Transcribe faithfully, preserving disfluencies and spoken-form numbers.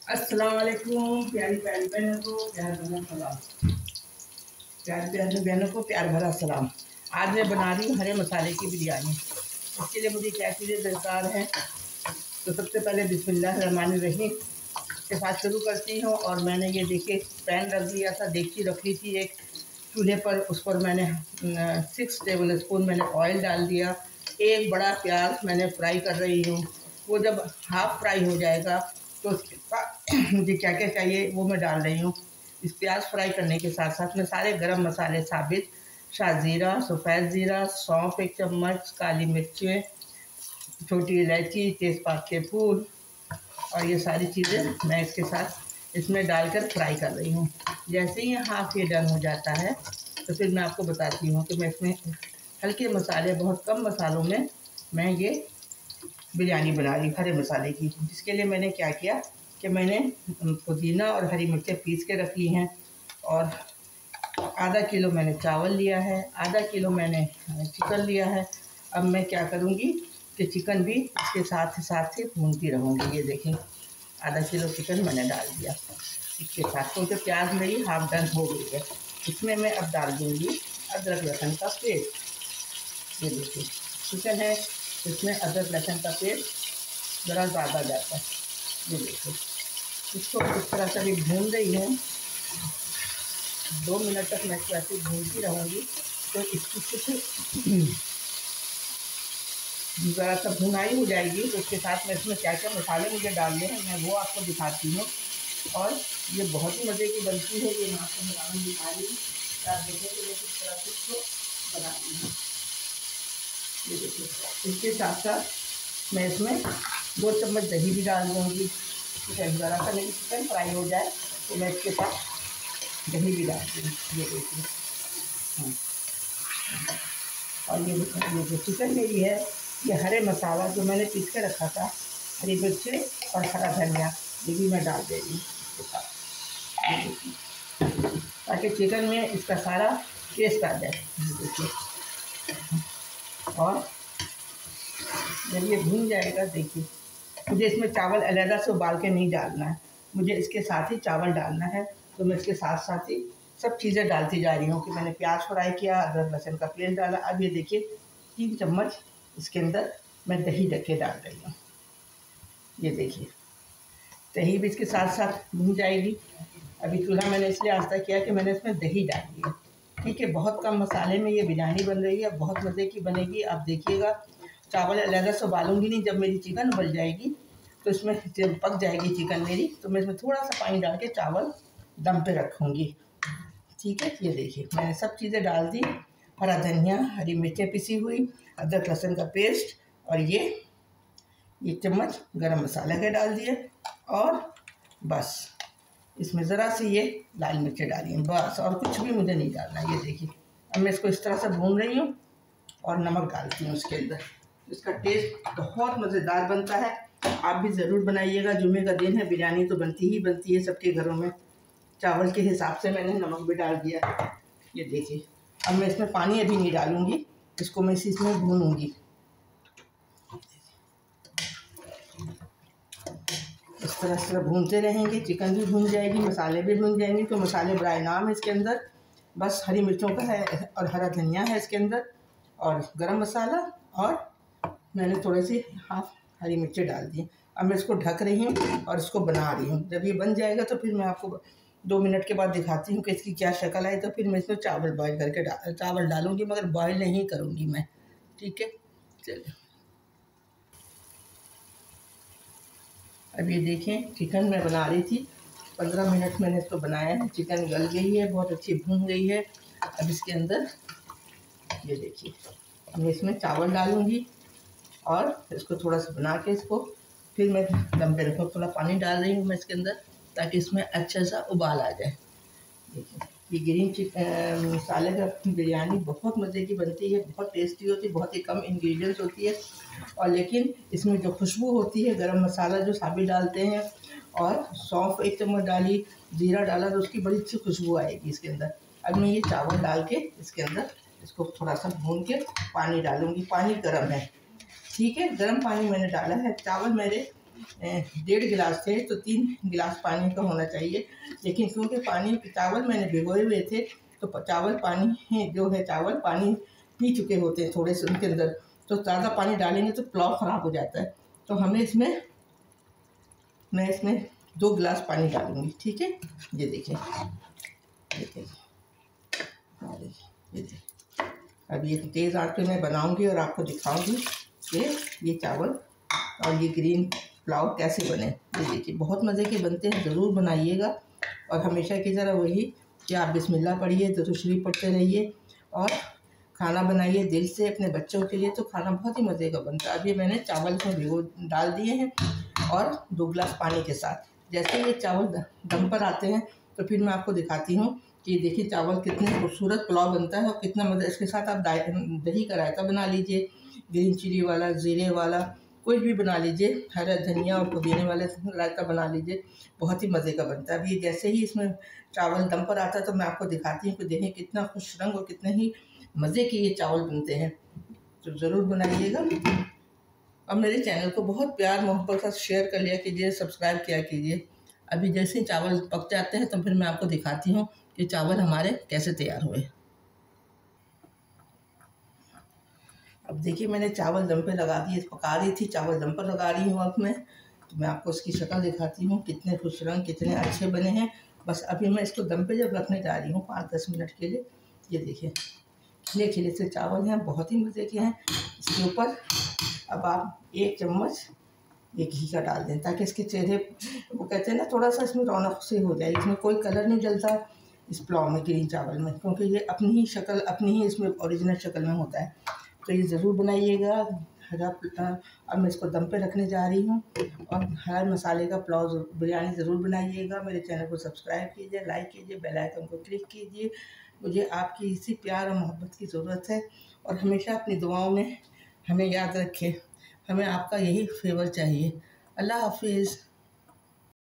अस्सलाम वालेकुम प्यारी प्यारी बहनों को प्यार भरा सलाम। प्यारी प्यारी बहनों को प्यार भरा सलाम। आज मैं बना रही हूँ हरे मसाले की बिरयानी। इसके लिए मुझे क्या चीज़ें दरकार हैं, तो सबसे पहले बिस्मिल्लाह रहमान रहीम के साथ शुरू करती हूँ। और मैंने ये देखिए पैन रख दिया था, डेगची रख ली थी एक चूल्हे पर। उस पर मैंने सिक्स टेबल स्पून मैंने ऑयल डाल दिया। एक बड़ा प्याज मैंने फ्राई कर रही हूँ। वो जब हाफ फ्राई हो जाएगा तो उसके बाद मुझे क्या क्या चाहिए वो मैं डाल रही हूँ। इस प्याज फ्राई करने के साथ साथ मैं सारे गरम मसाले साबित, शाहज़ीरा, सफ़ेद ज़ीरा, सौंफ एक चम्मच, काली मिर्चें, छोटी इलायची, तेज़पात के फूल और ये सारी चीज़ें मैं इसके साथ इसमें डालकर फ्राई कर रही हूँ। जैसे ही हाफ ये डन हो जाता है तो फिर मैं आपको बताती हूँ कि मैं इसमें हल्के मसाले, बहुत कम मसालों में मैं ये बिरयानी बना रही हूँ हरे मसाले की। जिसके लिए मैंने क्या किया कि मैंने पुदीना और हरी मिर्चें पीस के रख ली हैं, और आधा किलो मैंने चावल लिया है, आधा किलो मैंने चिकन लिया है। अब मैं क्या करूँगी कि चिकन भी इसके साथ साथ ही भूनती रहूँगी। ये देखें आधा किलो चिकन मैंने डाल दिया इसके साथ, क्योंकि प्याज मेरी हाफ डन हो गई है। इसमें मैं अब डाल दूँगी अदरक लहसुन का पेस्ट। ये देखिए चिकन है, इसमें अदरक लहसुन का पेस्ट ज़रा ज़्यादा जाता है। ये देखिए इसको इस तरह से भी भून रही हूँ। दो मिनट तक मैं इसको ऐसे भूनती रहूँगी तो इसकी कुछ ज़रा सा भुनाई हो जाएगी। तो उसके साथ में इसमें क्या क्या मसाले मुझे डालने हैं मैं वो आपको दिखाती हूँ। और ये बहुत ही मज़े की बनती है। ये मैं आपको बनाना दिखा रही हूँ, आप देखें कि मैं किस तरह से इसको बनाती हूँ। ये देखिए इसके साथ साथ मैं इसमें दो चम्मच दही भी डाल दूँगी। ज़रा सा मेरी चिकन फ्राई हो जाए तो मैं इसके साथ दही भी डाल दूँगी। ये देखिए हाँ। और ये ये जो चिकन मेरी है, ये हरे मसाला जो मैंने पीस के रखा था, हरी मिर्चें और हरा धनिया, ये भी मैं डाल दे रही हूँ इसके साथ। ये देखिए ताकि चिकन में इसका सारा टेस्ट आ जाए। ये देखिए और जब ये भून जाएगा, देखिए मुझे इसमें चावल अलहदा से उबाल के नहीं डालना है, मुझे इसके साथ ही चावल डालना है। तो मैं इसके साथ साथ ही सब चीज़ें डालती जा रही हूँ कि मैंने प्याज फ्राई किया, अदरक लहसुन का पेस्ट डाला। अब ये देखिए तीन चम्मच इसके अंदर मैं दही रख के डाल रही हूँ। ये देखिए दही भी इसके साथ साथ भून जाएगी। अभी चूल्हा मैंने इसलिए आस्था किया कि मैंने इसमें दही डाल दिया। ठीक है, बहुत कम मसाले में ये बिरयानी बन रही है, बहुत मज़े की बनेगी। आप देखिएगा चावल अलग से उबालूंगी नहीं, जब मेरी चिकन उबल जाएगी तो इसमें जब पक जाएगी चिकन मेरी तो मैं इसमें थोड़ा सा पानी डाल के चावल दम पे रखूँगी। ठीक है, ये देखिए मैंने सब चीज़ें डाल दी, हरा धनिया, हरी मिर्चें पिसी हुई, अदरक लहसुन का पेस्ट और ये एक चम्मच गरम मसाला के डाल दिए। और बस इसमें ज़रा सी ये लाल मिर्चें डाली हैं बस, और कुछ भी मुझे नहीं डालना। ये देखिए अब मैं इसको इस तरह से भून रही हूँ और नमक डालती हूँ इसके अंदर। इसका टेस्ट बहुत मज़ेदार बनता है, आप भी ज़रूर बनाइएगा। जुमे का दिन है, बिरयानी तो बनती ही बनती है सबके घरों में। चावल के हिसाब से मैंने नमक भी डाल दिया। ये देखिए अब मैं इसमें पानी अभी नहीं डालूँगी, इसको मैं इसी इसमें भूनूँगी। इस तरह से भूनते रहेंगे, चिकन भी भून जाएगी, मसाले भी भून जाएंगे। तो मसाले बराए नाम है इसके अंदर, बस हरी मिर्चों का है और हरा धनिया है इसके अंदर, और गरम मसाला, और मैंने थोड़े से हाफ हरी मिर्चें डाल दी। अब मैं इसको ढक रही हूँ और इसको बना रही हूँ। जब ये बन जाएगा तो फिर मैं आपको दो मिनट के बाद दिखाती हूँ कि इसकी क्या शक्ल आई। तो फिर मैं इसमें चावल बॉयल करके डाल चावल डालूँगी, मगर बॉयल नहीं करूँगी मैं। ठीक है, चलिए अब ये देखें चिकन मैं बना रही थी, पंद्रह मिनट मैंने इसको बनाया है, चिकन गल गई है, बहुत अच्छी भून गई है। अब इसके अंदर ये देखिए मैं इसमें चावल डालूँगी और इसको थोड़ा सा बना के इसको फिर मैं दम पे रखूँ। थोड़ा पानी डाल रही हूँ मैं इसके अंदर ताकि इसमें अच्छा सा उबाल आ जाए। देखिए ये ग्रीन चिकन मसाले का बिरयानी बहुत मज़े की बनती है, बहुत टेस्टी होती है, बहुत ही कम इंग्रेडिएंट्स होती है, और लेकिन इसमें जो खुशबू होती है, गरम मसाला जो साबित डालते हैं और सौंफ एक चम्मच डाली, जीरा डाला तो उसकी बड़ी अच्छी खुशबू आएगी इसके अंदर। अब मैं ये चावल डाल के इसके अंदर इसको थोड़ा सा भून के पानी डालूँगी। पानी गर्म है, ठीक है, गर्म पानी मैंने डाला है। चावल मेरे डेढ़ गिलास थे तो तीन गिलास पानी का होना चाहिए, लेकिन क्योंकि पानी चावल मैंने भिगोए हुए थे तो चावल पानी जो है चावल पानी पी चुके होते हैं थोड़े से उनके अंदर, तो ज़्यादा पानी डालेंगे तो पुलाव ख़राब हो जाता है। तो हमें इसमें मैं इसमें दो गिलास पानी डालूँगी, ठीक है। ये देखिए ये देखिए ये देखिए अब ये तेज़ आंच पे मैं बनाऊँगी और आपको दिखाऊँगी कि ये चावल और ये ग्रीन पुलाव कैसे बने। ये देखिए बहुत मज़े के बनते हैं, ज़रूर बनाइएगा। और हमेशा की तरह वही कि आप बिस्मिल्लाह पढ़िए, दुरूद शरीफ पढ़ते रहिए और खाना बनाइए दिल से अपने बच्चों के लिए, तो खाना बहुत ही मज़े का बनता है। अब ये मैंने चावल को भिगो डाल दिए हैं और दो गिलास पानी के साथ। जैसे ये चावल दम पर आते हैं तो फिर मैं आपको दिखाती हूँ कि देखिए चावल कितने खूबसूरत पुलाव बनता है और कितना मज़ा। इसके साथ आप दही का रायता बना लीजिए, ग्रीन चिली वाला, ज़ीरे वाला, कोई भी बना लीजिए, हरा धनिया और पुदीने वाले रायता बना लीजिए, बहुत ही मज़े का बनता है। अब ये जैसे ही इसमें चावल दम पर आता है तो मैं आपको दिखाती हूँ कि देखिए कितना खुश रंग और कितने ही मज़े के ये चावल बनते हैं, तो ज़रूर बनाइएगा। और मेरे चैनल को बहुत प्यार मोहब्बत के साथ शेयर कर लिया कीजिए, सब्सक्राइब किया कीजिए। अभी जैसे ही चावल पक जाते हैं तो फिर मैं आपको दिखाती हूँ कि चावल हमारे कैसे तैयार हुए। अब देखिए मैंने चावल दम पे लगा दिए, पका रही थी, चावल दम पर लगा रही हूँ अब मैं, तो मैं आपको इसकी शक्ल दिखाती हूँ कितने खुश रंग कितने अच्छे बने हैं। बस अभी मैं इसको दम पे जब रखने जा रही हूँ पाँच दस मिनट के लिए, ये देखिए खिले खिले से चावल हैं, बहुत ही मज़े के हैं। इसके ऊपर अब आप एक चम्मच ये घी का डाल दें ताकि इसके चेहरे वो कहते हैं ना थोड़ा सा इसमें रौनक से हो जाए। इसमें कोई कलर नहीं जलता इस पुलाव में, ग्रीन चावल में, क्योंकि ये अपनी ही शक्ल अपनी ही इसमें ओरिजिनल शक्ल में होता है। तो ये ज़रूर बनाइएगा। हरा अब मैं इसको दम पे रखने जा रही हूँ और हरा मसाले का पुलाव बिरयानी ज़रूर बनाइएगा। मेरे चैनल को सब्सक्राइब कीजिए, लाइक कीजिए, बेल आइकन को क्लिक कीजिए। मुझे आपकी इसी प्यार और मोहब्बत की ज़रूरत है और हमेशा अपनी दुआओं में हमें याद रखें। हमें आपका यही फेवर चाहिए। अल्लाह हाफिज़।